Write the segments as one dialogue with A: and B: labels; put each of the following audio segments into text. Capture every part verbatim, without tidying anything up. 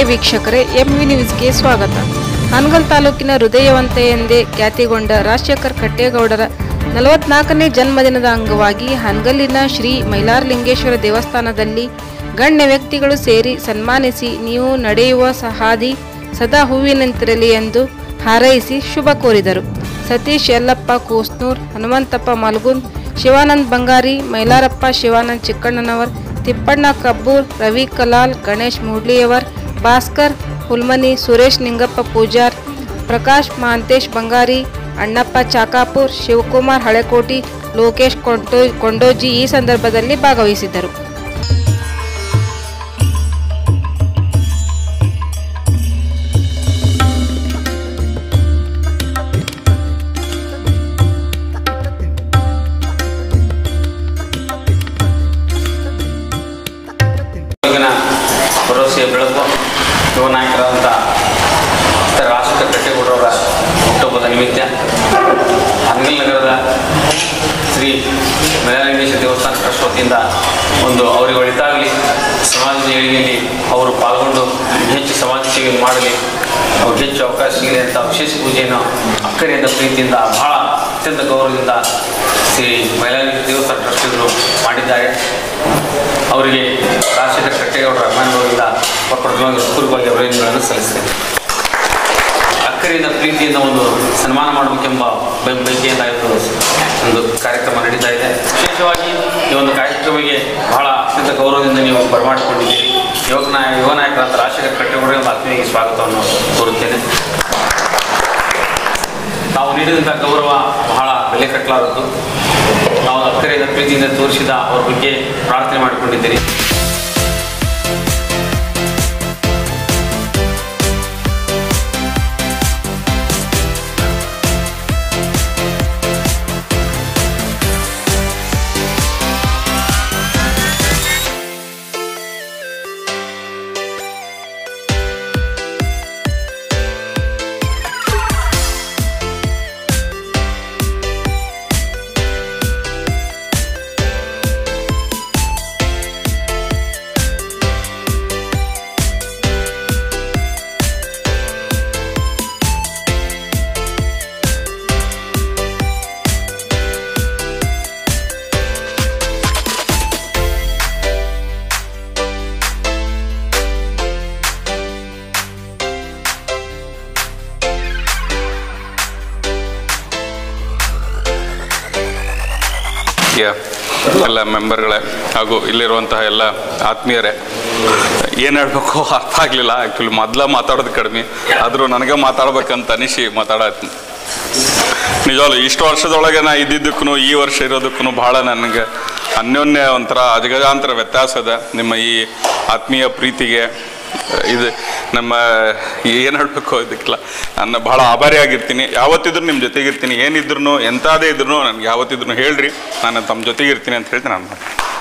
A: ಪ್ರಿಯ ವೀಕ್ಷಕರೇ, ಎಂವಿ ನ್ಯೂಸ್ಗೆ ಸ್ವಾಗತ. ಹಾನಗಲ್ ತಾಲೂಕಿನ ಹೃದಯವಂತೆ ಎಂದೇ ಖ್ಯಾತಿಗೊಂಡ ರಾಜಶೇಖರ್ ಕಟ್ಟೇಗೌಡರ ನಲವತ್ನಾಲ್ಕನೇ ಜನ್ಮದಿನದ ಅಂಗವಾಗಿ ಹಾನಗಲ್ಲಿನ ಶ್ರೀ ಮೈಲಾರಲಿಂಗೇಶ್ವರ ದೇವಸ್ಥಾನದಲ್ಲಿ ಗಣ್ಯ ವ್ಯಕ್ತಿಗಳು ಸೇರಿ ಸನ್ಮಾನಿಸಿ ನೀವು ನಡೆಯುವ ಹಾದಿ ಸದಾ ಹೂವಿನಂತಿರಲಿ ಎಂದು ಹಾರೈಸಿ ಶುಭ ಕೋರಿದರು. ಸತೀಶ್ ಯಲ್ಲಪ್ಪ ಕೂಸ್ನೂರ್, ಹನುಮಂತಪ್ಪ ಮಲ್ಗುಂದ್, ಶಿವಾನಂದ್ ಬಂಗಾರಿ, ಮೈಲಾರಪ್ಪ ಶಿವಾನಂದ್ ಚಿಕ್ಕಣ್ಣನವರ್, ತಿಪ್ಪಣ್ಣ ಕಬ್ಬೂರ್, ರವಿ ಕಲಾಲ್, ಗಣೇಶ್ ಮೂಡ್ಲಿಯವರ್, ಭಾಸ್ಕರ್ ಹುಲ್ಮನಿ, ಸುರೇಶ್ ನಿಂಗಪ್ಪ ಪೂಜಾರ್, ಪ್ರಕಾಶ್ ಮಹಾಂತೇಶ್ ಬಂಗಾರಿ, ಅಣ್ಣಪ್ಪ ಚಾಕಾಪುರ್, ಶಿವಕುಮಾರ್ ಹಳೆಕೋಟಿ, ಲೋಕೇಶ್ ಕೊಂಡೋ ಕೊಂಡೋಜಿ ಈ ಸಂದರ್ಭದಲ್ಲಿ ಭಾಗವಹಿಸಿದ್ದರು.
B: ಭರವಸೆಯ ಬೆಳಕು ಯುವ ನಾಯಕರಾದಂಥ ರಾಜಶೇಖರ್ ಕಟ್ಟೇಗೌಡರವರ ಹುಟ್ಟುಹಬ್ಬದ ನಿಮಿತ್ತ ಹಾನಗಲ್ ನಗರದ ಶ್ರೀ ಮೈಲಾರಲಿಂಗೇಶ್ವರ ದೇವಸ್ಥಾನ ಟ್ರಸ್ಟ್ ವತಿಯಿಂದ ಒಂದು ಅವರಿಗೆ ಒಳಿತಾಗಲಿ, ಸಮಾಜದ ಏಳಿಗೆಯಲ್ಲಿ ಅವರು ಪಾಲ್ಗೊಂಡು ಹೆಚ್ಚು ಸಮಾಜ ಸೇವೆ ಮಾಡಲಿ, ಅವ್ರಿಗೆ ಹೆಚ್ಚು ಅವಕಾಶ ಸಿಗಲಿ ಅಂತ ವಿಶೇಷ ಪೂಜೆಯನ್ನು ಅಕ್ಕರೆಯಿಂದ ಪ್ರೀತಿಯಿಂದ ಬಹಳ ಅತ್ಯಂತ ಗೌರವದಿಂದ ಶ್ರೀ ಮೈಲಾರಲಿಂಗೇಶ್ವರ ದೇವಸ್ಥಾನ ಟ್ರಸ್ಟಿಗಳು ಮಾಡಿದ್ದಾರೆ. ಅವರಿಗೆ ರಾಜಶೇಖರ್ ಕಟ್ಟೇಗೌಡರ ಅಭಿಮಾನಿಗಳಿಂದ ಪ್ರಪ್ರಥಮವಾಗಿ ಹೃತ್ಪೂರ್ವಕವಾಗಿ ಅಭಿನಂದನೆಗಳನ್ನು ಸಲ್ಲಿಸ್ತೇನೆ. ಅಕ್ಕರೆಯಿಂದ ಪ್ರೀತಿಯಿಂದ ಒಂದು ಸನ್ಮಾನ ಮಾಡಬೇಕೆಂಬ ಬಯಕೆಯಿಂದ ಇದು ಒಂದು ಕಾರ್ಯಕ್ರಮ ನಡೀತಾ ಇದೆ. ವಿಶೇಷವಾಗಿ ಈ ಒಂದು ಕಾರ್ಯಕ್ರಮಕ್ಕೆ ಬಹಳ ಅತ್ಯಂತ ಗೌರವದಿಂದ ನೀವು ಬರಮಾಡಿಕೊಂಡಿದ್ದೀರಿ. ಯುವಕ ನಾಯ ಯುವ ನಾಯಕರಾದ ರಾಜಶೇಖರ್ ಕಟ್ಟೇಗೌಡರ ಆತ್ಮೀಯರಿಗೆ ಸ್ವಾಗತವನ್ನು ಕೋರುತ್ತೇನೆ. ತಾವು ನೀಡಿದಂಥ ಗೌರವ ಬಹಳ ಬೆಲೆ ಕಟ್ಟಲಾರದ್ದು. ನಾವು ಅಕ್ಕರೆಯಿಂದ ಪ್ರೀತಿಯಿಂದ ತೋರಿಸಿದ ಅವ್ರ ಬಗ್ಗೆ ಪ್ರಾರ್ಥನೆ ಮಾಡಿಕೊಂಡಿದ್ದೀರಿ.
C: ಎಲ್ಲ ಮೆಂಬರ್ಗಳೇ ಹಾಗೂ ಇಲ್ಲಿರುವಂತಹ ಎಲ್ಲ ಆತ್ಮೀಯರೇ, ಏನು ಹೇಳಬೇಕು ಅರ್ಥ ಆಗಲಿಲ್ಲ. ಆ್ಯಕ್ಚುಲಿ ಮೊದಲ ಮಾತಾಡೋದು ಕಡಿಮೆ, ಆದರೂ ನನಗೆ ಮಾತಾಡ್ಬೇಕಂತ ಅನಿಸಿ ಮಾತಾಡತ್ತೀನಿ. ನಿಜವಾಗ್ಲು ಇಷ್ಟು ವರ್ಷದೊಳಗೆ ನಾ ಇದ್ದಿದ್ದಕ್ಕೂ ಈ ವರ್ಷ ಇರೋದಕ್ಕೂ ಭಾಳ ನನಗೆ ಅನ್ಯೋನ್ಯ ಒಂಥರ ಅಜಗಜಾಂತರ ವ್ಯತ್ಯಾಸ ಅದ. ನಿಮ್ಮ ಈ ಆತ್ಮೀಯ ಪ್ರೀತಿಗೆ ಇದು ನಮ್ಮ ಏನು ಹೇಳಬೇಕು ಇದಕ್ಕೆಲ್ಲ ನಾನು ಭಾಳ ಆಭಾರಿಯಾಗಿರ್ತೀನಿ. ಯಾವತ್ತಿದ್ರು ನಿಮ್ಮ ಜೊತೆಗಿರ್ತೀನಿ. ಏನಿದ್ರು ಎಂಥದೇ ಇದ್ರು ನನಗೆ ಯಾವತ್ತಿದ್ರು ಹೇಳ್ರಿ, ನಾನು ತಮ್ಮ ಜೊತೆಗಿರ್ತೀನಿ ಅಂತ ಹೇಳ್ತೀನಿ. ನಾನು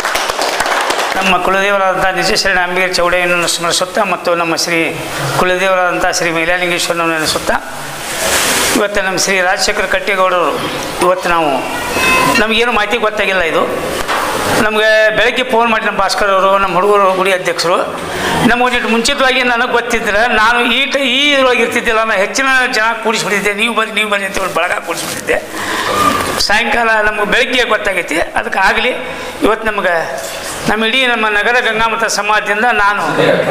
D: ನಮ್ಮ ಕುಲದೇವರಾದಂಥ ನಿಜಶರಣ ಅಂಬಿಗರ ಚೌಡೆಯನ್ನು ಸ್ಮರಿಸುತ್ತಾ ಮತ್ತು ನಮ್ಮ ಶ್ರೀ ಕುಲದೇವರಾದಂಥ ಶ್ರೀ ಮೈಲಾರಲಿಂಗೇಶ್ವರನನ್ನು ನೆನೆಸುತ್ತಾ ಇವತ್ತು ನಮ್ಮ ಶ್ರೀ ರಾಜಶೇಖರ್ ಕಟ್ಟೇಗೌಡರು ಇವತ್ತು ನಾವು ನಮಗೇನು ಮಾಹಿತಿ ಗೊತ್ತಾಗಿಲ್ಲ. ಇದು ನಮಗೆ ಬೆಳಗ್ಗೆ ಫೋನ್ ಮಾಡಿ ನಮ್ಮ ಭಾಸ್ಕರ್ ಅವರು, ನಮ್ಮ ಹುಡುಗರು, ಗುಡಿ ಅಧ್ಯಕ್ಷರು ನಮಗೊಂದಿಟ್ಟು ಮುಂಚಿತವಾಗಿ ನನಗೆ ಗೊತ್ತಿದ್ದರೆ ನಾನು ಈ ಟ ಈ ಇದ್ರೊಳಗೆ ಇರ್ತಿದ್ದಿಲ್ಲ. ನಾನು ಹೆಚ್ಚಿನ ಜನ ಕೂಡಿಸ್ಬಿಟ್ಟಿದ್ದೆ. ನೀವು ಬನ್ನಿ ನೀವು ಬನ್ನಿ ಅಂತ ಬಳಗ ಕೂಡಿಸ್ಬಿಟ್ಟಿದ್ದೆ. ಸಾಯಂಕಾಲ ನಮಗೆ ಬೆಳಗ್ಗೆ ಗೊತ್ತಾಗೈತಿ. ಅದಕ್ಕೆ ಆಗಲಿ ಇವತ್ತು ನಮಗೆ ನಮ್ಮ ಇಡೀ ನಮ್ಮ ನಗರ ಗಂಗಾಮತ ಸಮಾಜದಿಂದ ನಾನು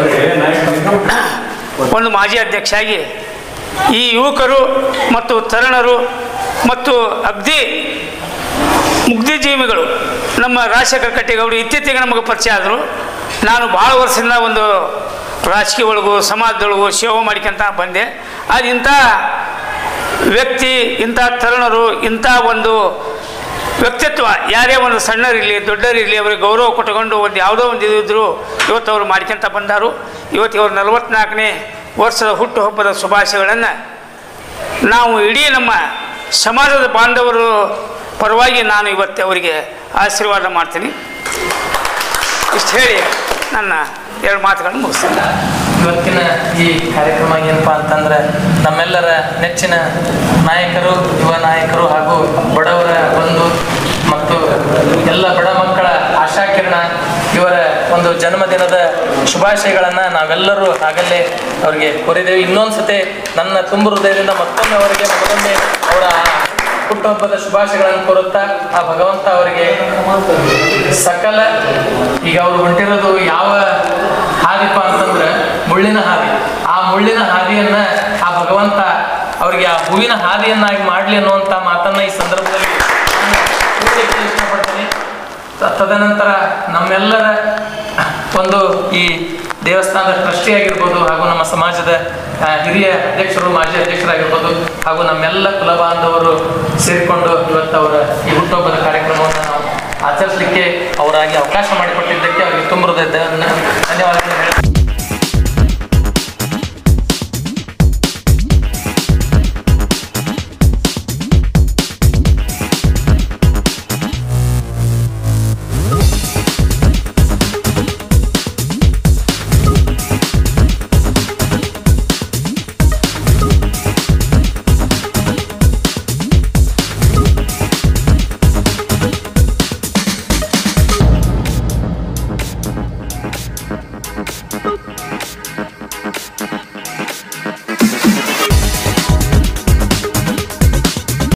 D: ಒಂದು ಮಾಜಿ ಅಧ್ಯಕ್ಷ ಆಗಿ ಈ ಯುವಕರು ಮತ್ತು ತರುಣರು ಮತ್ತು ಅಗ್ದಿ ಮುಗ್ಧಜೀವಿಗಳು ನಮ್ಮ ರಾಜಶೇಖರ್ ಕಟ್ಟೇಗೌಡರು ಇತ್ತೀಚೆಗೆ ನಮಗೆ ಪರಿಚಯ ಆದರು. ನಾನು ಭಾಳ ವರ್ಷದಿಂದ ಒಂದು ರಾಜಕೀಯ ಒಳಗೂ ಸಮಾಜದೊಳಗೂ ಸೇವೆ ಮಾಡಿಕೊಂತ ಬಂದೆ. ಅದು ಇಂಥ ವ್ಯಕ್ತಿ, ಇಂಥ ತರುಣರು, ಇಂಥ ಒಂದು ವ್ಯಕ್ತಿತ್ವ ಯಾರೇ ಒಂದು ಸಣ್ಣರಿರಲಿ ದೊಡ್ಡರಿರಲಿ ಅವರಿಗೆ ಗೌರವ ಕೊಟ್ಟುಕೊಂಡು ಒಂದು ಯಾವುದೋ ಒಂದು ಇದ್ದರು ಇವತ್ತು ಅವರು ಮಾಡ್ಕೊಂತ ಬಂದಾರು. ಇವತ್ತು ಇವರು ನಲವತ್ತ್ನಾಲ್ಕನೇ ವರ್ಷದ ಹುಟ್ಟುಹಬ್ಬದ ಶುಭಾಶಯಗಳನ್ನು ನಾವು ಇಡೀ ನಮ್ಮ ಸಮಾಜದ ಬಾಂಧವರು ಪರವಾಗಿ ನಾನು ಇವತ್ತು ಅವರಿಗೆ ಆಶೀರ್ವಾದ ಮಾಡ್ತೀನಿ. ಇಷ್ಟು ಹೇಳಿ ನನ್ನ ಎರಡು ಮಾತುಗಳನ್ನು ಮುಗಿಸ್ತೀನಿ.
E: ಇವತ್ತಿನ ಈ ಕಾರ್ಯಕ್ರಮ ಏನಪ್ಪ ಅಂತಂದ್ರೆ ನಮ್ಮೆಲ್ಲರ ನೆಚ್ಚಿನ ನಾಯಕರು, ಯುವ ನಾಯಕರು ಹಾಗೂ ಬಡವರ ಬಂಧು ಮತ್ತು ಎಲ್ಲ ಬಡ ಮಕ್ಕಳ ಆಶಾಕಿರಣ ಇವರ ಒಂದು ಜನ್ಮದಿನದ ಶುಭಾಶಯಗಳನ್ನು ನಾವೆಲ್ಲರೂ ಆಗಲೇ ಅವರಿಗೆ ಕೋರಿದ್ದೇವೆ. ಇನ್ನೊಂದು ಸತಿ ನನ್ನ ತುಂಬ ಹೃದಯದಿಂದ ಮತ್ತೊಮ್ಮೆ ಅವರಿಗೆ ಮತ್ತೊಮ್ಮೆ ಅವರ ಹುಟ್ಟುಹಬ್ಬದ ಶುಭಾಶಯಗಳನ್ನು ಕೋರುತ್ತಾ ಆ ಭಗವಂತ ಅವರಿಗೆ ಸಕಲ ಈಗ ಅವರು ಹೊಂಟಿರೋದು ಯಾವ ಹಾದಿಪ್ಪ ಅಂತಂದ್ರೆ ಮುಳ್ಳಿನ ಹಾದಿ. ಆ ಮುಳ್ಳಿನ ಹಾದಿಯನ್ನ ಆ ಭಗವಂತ ಅವರಿಗೆ ಆ ಹೂವಿನ ಹಾದಿಯನ್ನಾಗಿ ಮಾಡಲಿ ಅನ್ನುವಂಥ ಮಾತನ್ನ ಈ ಸಂದರ್ಭದಲ್ಲಿ ಇಷ್ಟಪಡ್ತೀನಿ. ತದನಂತರ ನಮ್ಮೆಲ್ಲರ ಒಂದು ಈ ದೇವಸ್ಥಾನದ ಟ್ರಸ್ಟಿ ಆಗಿರ್ಬೋದು ಹಾಗೂ ನಮ್ಮ ಸಮಾಜದ ಹಿರಿಯ ಅಧ್ಯಕ್ಷರು ಮಾಜಿ ಅಧ್ಯಕ್ಷರಾಗಿರ್ಬೋದು ಹಾಗೂ ನಮ್ಮೆಲ್ಲ ಕುಲ ಬಾಂಧವರು ಸೇರಿಕೊಂಡು ಇವತ್ತು ಅವರ ಈ ಹುಟ್ಟುಹಬ್ಬದ ಕಾರ್ಯಕ್ರಮವನ್ನು ನಾವು ಆಚರಿಸಲಿಕ್ಕೆ ಅವರಾಗಿ ಅವಕಾಶ ಮಾಡಿಕೊಟ್ಟಿದ್ದಕ್ಕೆ ಅವರಿಗೆ ತುಂಬ ಹೃದಯದ ಧನ್ಯವಾದಗಳು.